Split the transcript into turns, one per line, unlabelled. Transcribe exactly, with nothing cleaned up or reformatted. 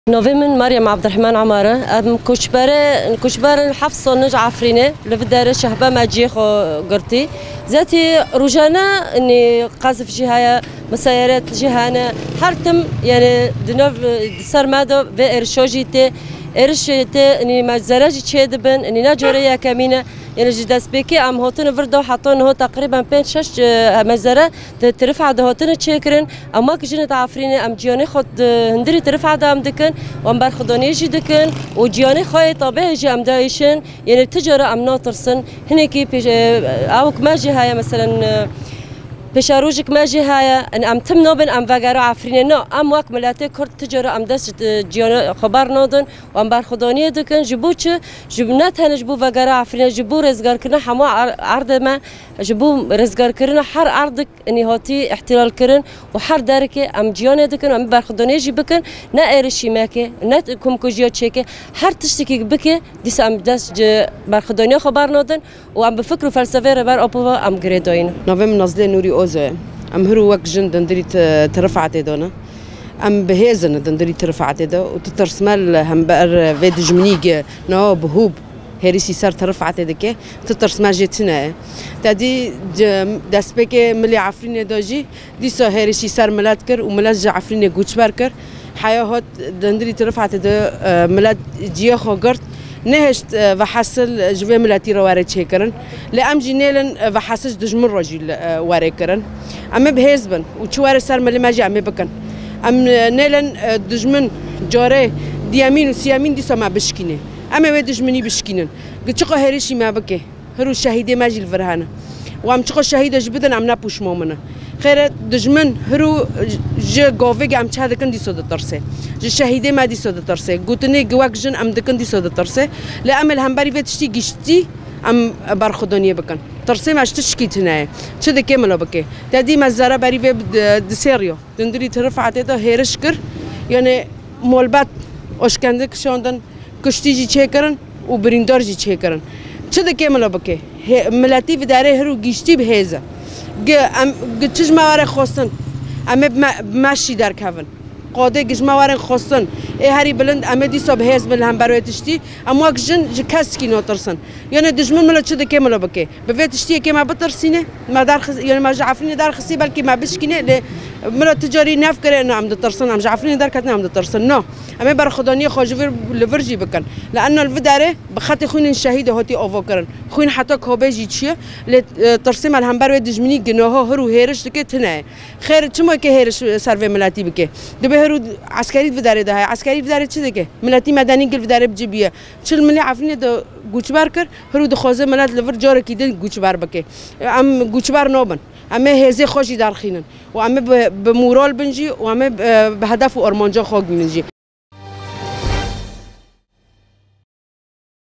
نوفمن مريم عبد الرحمن عمارة ام كشبرة كشبرة حفصة نج عفرينة لفدار شهبة ماجيخ قرتي ذاتي رجانا اني قاذف جهاية مسيرات جهانا حرتم يعني دنوف صار ماذا في ارشوجيتي ارشيتي اني ما زراجي تشيدبن اني ناجوريا كمينة يعني جداس بيكي ام هوتن فردو حاطون هو تقريبا بين شش مزرعة ترفع ده هوتن تشكرن اما كجنة عفرينة ام جياني خد هندري ترفع ده ام دكن وام برخدوني جي دكن وجياني خاي طبيعي جي ام دايشن يعني التجارة ام ناطرسن هنيكي او ماجي هاي مثلا بشاروجك ماجي هاي ان ام تم نوبن ام فاجارو عفرينه نو ام واك ملاتي كرت تجاره ام دست جيون خبر نودن وام برخدونيه دكن جبوچ جبنات هن جبو فاجارو عفرينه جبو رزگار كنا حمو عرض ما جبو رزگار كرنا حر عرضك اني هاتي احتلال كرن وحر داركي ام جيون دكن ام برخدونيه جبكن نا ارشي ماكي نا كم كوجيو تشيكي حر تشتكي بكي ديس ام دست برخدونيه خبر نودن وام بفكروا فلسفه ربر ابو ام جريدوين
نوفم نازله نوري أوزة أم هرو وقت جن دندري ترفعت دونا أم بهزن دندري ترفعت ده وتترسمال هم بقر فيد جمنيج نو بهوب هريسي صار ترفعت دكه تترسمال جتنا تادي دسبك ملي عفرين داجي دي سو هريسي صار ملات كر وملات عفرين جوتش باركر حياة دندري ترفعت ده ملات جيا خاجرت نهشت وحصل جوه ملاتي روارد شكرن لأم جنيلن وحصل دجمن رجل واركرن أما بهزبن وشوار سر ملي ماجي أم بكن أم نيلن دجمن جاره ديامين وسيامين دي سما بشكينه أما ودجمني بشكينن قد شقة هريشي ما بكي هرو شهيدة ماجي الفرهانة وام شقة شهيدة جبدن أم نبوش مؤمنة خير دجمن هرو ج قافق أم شهادة كندي صد ترسه ج شهيدة ما دي صد ترسه قطني جواك جن أم دكندي صد ترسه لأمل هم بري فتشتي جشتي أم برخدانية بكن ترسه ماش تشكي تناي شده كملا بكي تادي مزارة بري في دسيريو دندري ترفع عتيده هيرشكر يعني مولبات أشكندك شاندن كشتي جي شكرن وبريندار جي شكرن شده كملا بكي ملاتي في داره هرو جشتي بهذا ج ام جتش موارد خواستن امه بمشی در کهون قاده گش موارد خواستن ای هری بلند امه دی صبح هز مل هم برای تشتی اما اکجن جکس کی ناترسن یعنی دشمن ملا چه دکه ملا بکه به تشتی که ما بترسینه ما در خس یعنی ما جعفرین در خسی بلکه ما بشکنه ل ملا تجاری نف کرده انه عم ترسن عم جعفرین در کتنه عم ترسن نه اما بر خدانی خواجور لورجی بکن لانه الوداره بخاطر خوین الشهید هاتی آوا کرن خوین حتی کابجی چیه ل ترسم هم برای دشمنی گناه هرو هرش دکه تنه خیر چما که هرش سرو ملتی بکه دبه هرو عسکری وداره ده عسکری وداره چه دکه ملتی مدنی گل وداره بجیبیه چل ملی عفرین ده گوچبر کر هرو دخوازه ملت لور جاره کی دل گوچبر بکه ام گوچبر نابن اما هزه خوشی در خینن و اما به مورال بنجی و اما به هدف و ارمانجا خاک بنجی